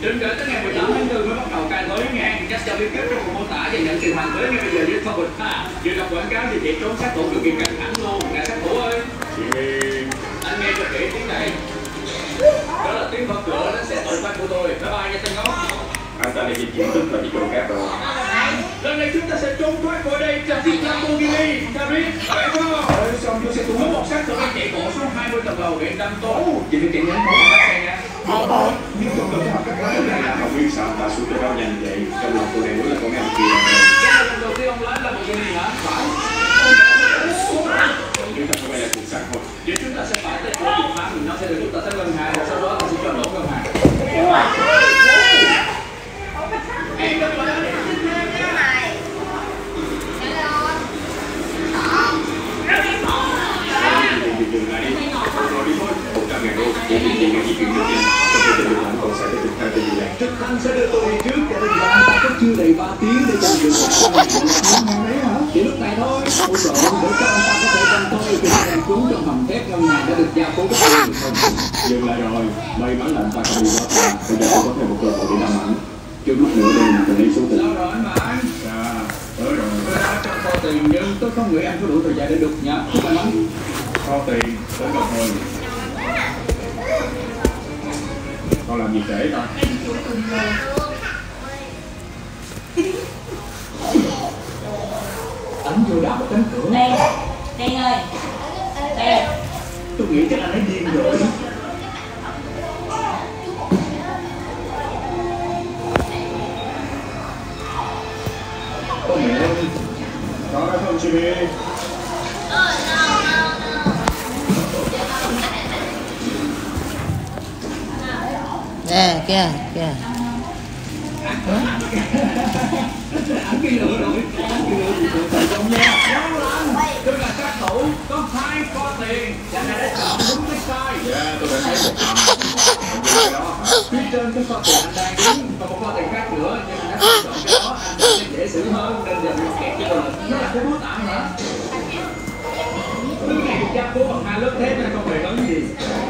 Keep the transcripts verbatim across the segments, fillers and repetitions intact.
Đừng đợi tới ngày mười tám tháng tư mới bắt đầu cài thuế nha. Chắc cho biết trước trong phần mô tả và nhận tiền hoàn thuế ngay bây giờ với Public ha. Vừa đọc quảng cáo thì chị trốn sát thủ cực kỳ căng thẳng luôn. Ngài sát thủ ơi. Chị Hiền. Anh nghe cho kỹ tiếng này. Đó là tiếng phật cửa đến xe tội phanh của tôi. Bye bye nha tên ngốc. Anh ta đã di chuyển tức là đi chỗ khác rồi. Lần này chúng ta sẽ trốn thoát khỏi đây trong chiếc Lamborghini. Ta biết, phải không? Rồi xong tôi sẽ tung có một sát thủ đang chạy bộ xuống hai mươi tầng lầu để đâm tôi. Chị phải chạy nhanh một cái xe nha. Nhưng tôi cần học các cái này là không biết sao ta xuống tới đâu nhanh vậy. Trong lòng tôi đều là con em kia. Cái là lần đầu tiên ông lái Lamborghini hả? Phải. Chúng ta không phải là cuộc săn thôi. Vậy chúng ta sẽ phải tới chỗ điện thoại mình, nó sẽ được chúng ta tới ngân hàng, sau đó ta sẽ cho nổ ngân hàng. Em đừng lại. Dừng lại đi. Rồi đi thôi. một trăm ngàn đô. Để mình đi ngay di chuyển được nha. Trong khi tình hình còn sẽ tiếp tục theo tình hình. Trực thăng sẽ đưa tôi đi trước cho đến giờ anh ta có chưa đầy ba tiếng để chọn được một con ngân hàng đấy hả? Chỉ lúc này thôi. Ôi trời ơi, để cho anh ta có thể trong tôi thì đang trốn trong hầm thép ngân hàng đã được giao cố gắng được không? Dừng lại rồi. May mắn là anh ta không bị quá xa. Bây giờ tôi có thêm một cơ hội để làm ảnh. Trước lúc nữa đây mình lấy số tiền. Sao rồi anh bạn? Dạ, tới rồi. Tôi đã trong kho tiền nhưng tôi không nghĩ anh có đủ thời gian để đục nhá. Chúc anh lắm. Kho tiền, tới gần thôi. Con làm gì trễ ta? Anh vô đạp một cánh cửa. Đen, Đen ơi, Đen. Tôi nghĩ chắc anh ấy điên rồi. Có mẹ ơi. Có đó không Jimmy? Nè, kìa, kìa. Anh kia lựa rồi, anh kia lựa gì tự thành công nha. Tôi là sát thủ, có hai kho tiền. Anh này đã chọn đúng cái sai. Dạ, tôi đã thấy một thằng. Cái đó hả? Phía trên cái kho tiền anh đang đứng, còn một kho tiền khác nữa. Nhưng anh đã chọn cái đó, anh sẽ dễ xử hơn. Nên giờ mình kẹt cái đồ. Nó là cái bút tạm hả? Thứ này được gia cố bằng hai lớp thép nên không hề lớn gì.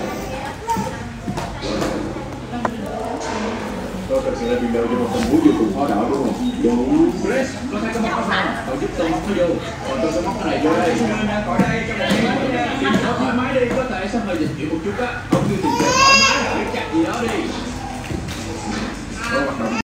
Tôi thật sự là việc đầu cho một tình huống vô cùng khó đỡ đúng không? Đúng. Chris, có thấy có móc không? Cậu giúp tôi móc nó vô. Còn tôi sẽ móc cái này vô đây. Nên khỏi đây cho một cái máy nha. Tìm thoải mái đi, có thể sẽ hơi dịch chuyển một chút á. Không như tìm thoải mái